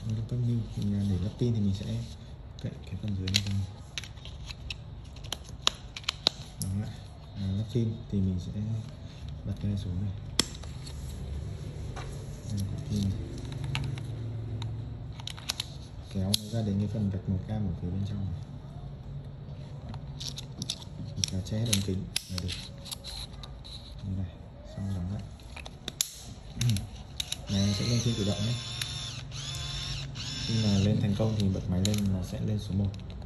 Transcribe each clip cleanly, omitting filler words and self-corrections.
Lúc tắt pin mình để lắp pin thì mình sẽ cậy cái phần dưới này ra, đóng lại. Lắp pin thì mình sẽ bật cái này xuống này. Đây là pin này. Kéo nó ra đến cái phần vạch màu cam ở phía bên trong này, và che hết ống kính là được. Như này, xong đóng lại. Này sẽ lên phim tự động nhé. Khi mà lên thành công thì bật máy lên, nó sẽ lên số 1.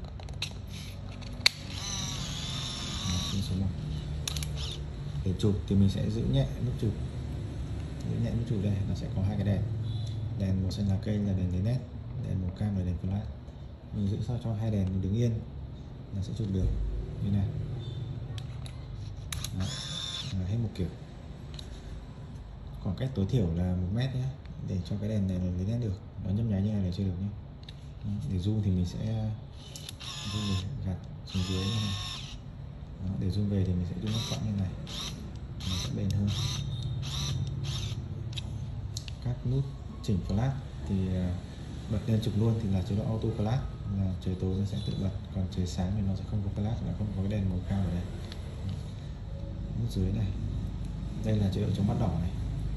Lên số 1. Để chụp thì mình sẽ giữ nhẹ nút chụp. Giữ nhẹ nút chụp đây, nó sẽ có hai cái đèn. Đèn màu xanh lá cây là đèn lấy nét, đèn màu cam là đèn flash. Mình giữ sao cho hai đèn đứng yên, nó sẽ chụp được như này. Đó, là hết một kiểu. Khoảng cách tối thiểu là 1 mét nhé, để cho cái đèn này lấy nét được. Nó nhấp nháy như này là chưa được nhé. Để zoom thì mình sẽ gạt xuống dưới như này. Đó, để zoom về thì mình sẽ zoom nó quãng như này, nó sẽ bền hơn. Các nút chỉnh flash thì bật lên chụp luôn thì là chế độ auto flash, là trời tối nó sẽ tự bật, còn trời sáng thì nó sẽ không có flash, là không có cái đèn màu cam ở đây. Nút dưới này, đây là chế độ chống bắt đỏ này.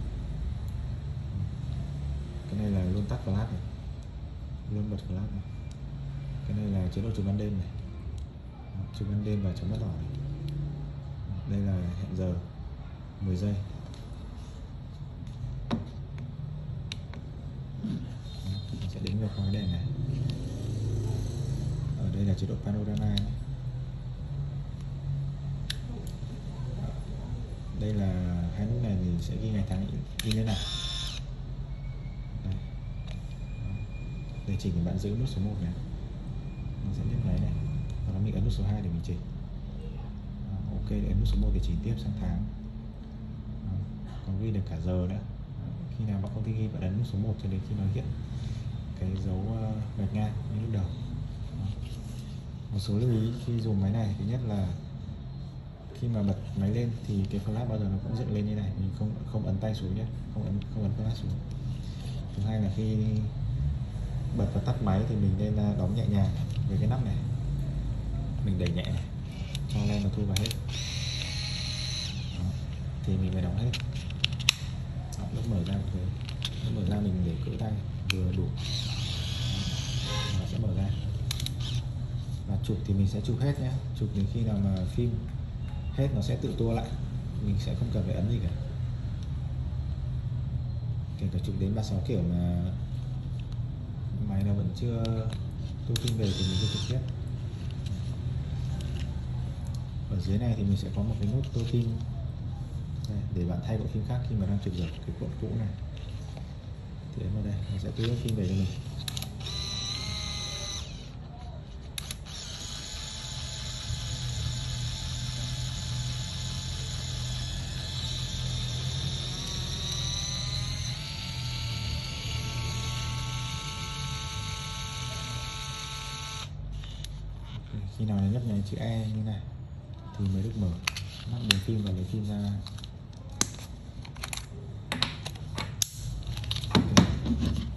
Cái này là luôn tắt flash này, luôn bật flash này. Cái này là chế độ chụp ban đêm này, chụp ban đêm và chống bắt đỏ này. Đây là hẹn giờ 10 giây. Mình sẽ đếm ngược qua cái đèn này. Ở đây là chế độ panorama này. Đây là hai nút này thì sẽ ghi ngày tháng in lên nào. Để chỉnh thì bạn giữ nút số 1 này, nó sẽ nhấp nháy này, và mình ấn nút số 2 để mình chỉnh. Ok, để ấn nút số 1 để chỉnh tiếp sang tháng. Còn ghi được cả giờ nữa. Khi nào bạn không thích ghi, bạn ấn nút số 1 cho đến khi nó hiện cái dấu gạch ngang như lúc đầu. Một số lưu ý khi dùng máy này, thứ nhất là khi mà bật máy lên thì cái flash bao giờ nó cũng dựng lên như này, mình không ấn tay xuống nhé, không ấn flash xuống. Thứ hai là khi bật và tắt máy thì mình nên đóng nhẹ nhàng với cái nắp này, mình đẩy nhẹ này, cho lên nó thu vào hết. Đó, thì mình mới đóng hết. Đó, lúc mở ra thế, lúc mở ra mình để cỡ tay vừa đủ. Đó, nó sẽ mở ra. Và chụp thì mình sẽ chụp hết nhé, chụp đến khi nào mà phim hết nó sẽ tự tua lại, mình sẽ không cần phải ấn gì cả. Kể cả chụp đến 36 kiểu mà máy nó vẫn chưa tua phim về thì mình sẽ chụp tiếp. Ở dưới này thì mình sẽ có một cái nút tua phim đây, để bạn thay bộ phim khác khi mà đang chụp được cái cuộn cũ này. Thì ấn vào đây, nó sẽ tua phim về cho mình. Khi nào nó nhấp nháy chữ E như này thì mới được mở nắp đến phim và lấy phim ra. Okay.